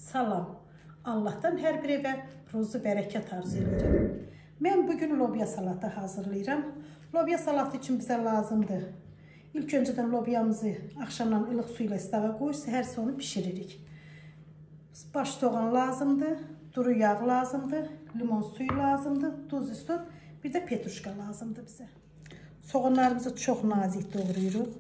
Salam. Allah'tan hər bir evə ruzu bərəkət arzu edirəm. Mən bugün lobya salatı hazırlayıram. Lobya salatı üçün bizə lazımdır. İlk öncədən lobyamızı axşamdan ılıq su ilə istağa qoyub, səhər sonra bişiririk. Baş soğan lazımdır, duru yağ lazımdır, limon suyu lazımdır, duz istot, bir də petruşka lazımdır bizə. Soğanlarımızı çox nazik doğrayırıq.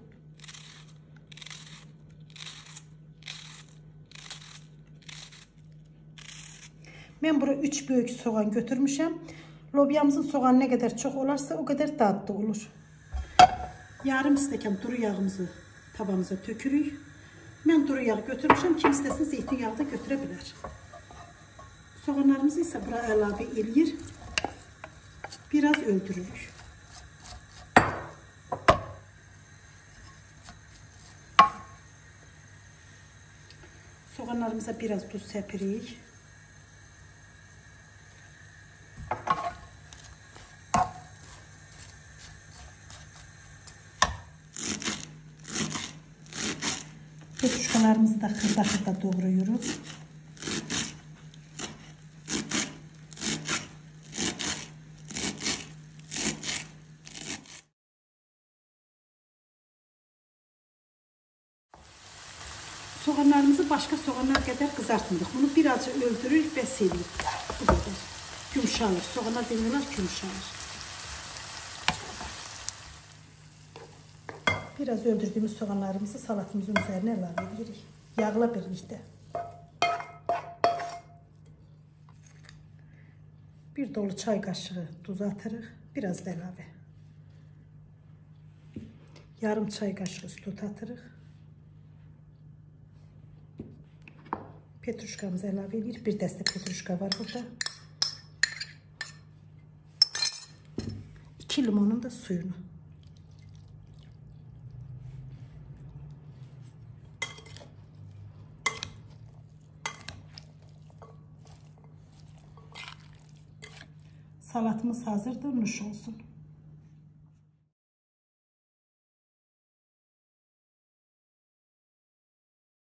Mən bura 3 böyük soğan götürmüşəm. Lobyamızın soğanı nə qədər çox olarsa, o qədər dadlı olur. Yarım stəkan duru yağımızı tavamıza tökürük. Mən duru yağ götürmüşəm. Kim istəsin zeytin yağı da götürə bilər. Soğanlarımızı isə bura əlavə eləyir. Biraz öldürürük. Soğanlarımıza biraz tuz səpirik. Petruşkalarımızı da xırda-xırda doğrayırıq. Soğanlarımızı başqa soğanlar qədər qızartmırıq. Bunu birazcık öldürürük, bəs edirik. Bu qədər. Yumuşalır. Soğanlar demirlər yumuşalır. Biraz öldürdüğümüz soğanlarımızı salatımızın üzerine əlavə edirik. Yağla birlikdə. Bir dolu çay qaşığı duz atırıq. Biraz da əlavə. Yarım çay qaşığı istot atırıq. Petruşkamızı əlavə edirik. Bir dəstə petruşka var burada. 2 limonun da suyunu. Salatımız hazırdır, nuş olsun.